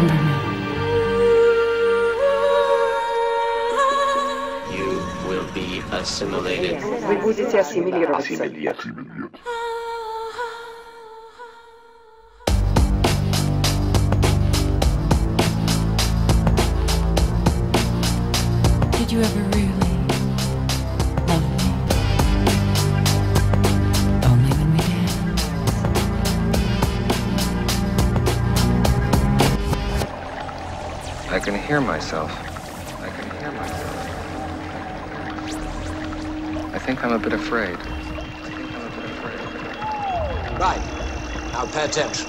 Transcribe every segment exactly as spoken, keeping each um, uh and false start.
remember me. You will be assimilated. Вы будете ассимилироваться. Did you ever really love me? Only when we danced. I can hear myself. I can hear myself. I think I'm a bit afraid. I think I'm a bit afraid. Right. Now pay attention.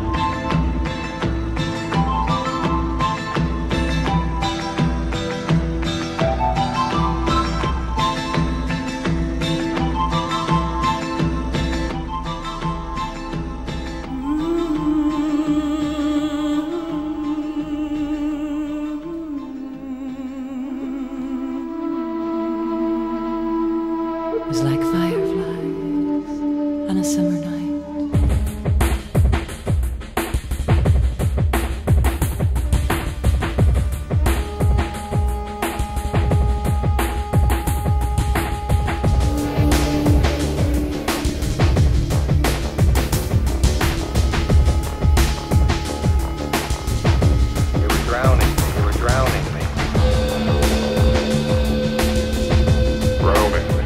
It was like fireflies on a summer night. They were drowning me. They were drowning me. Drowning me.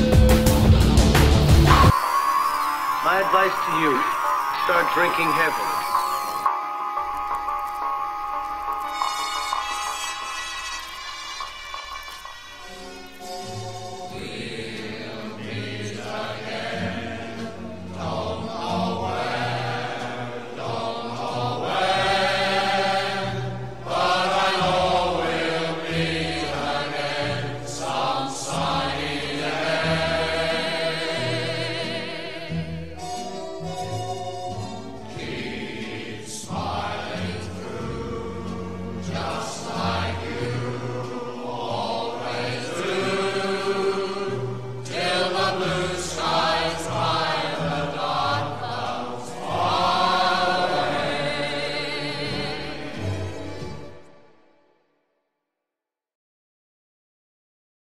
My advice to you, start drinking heavily.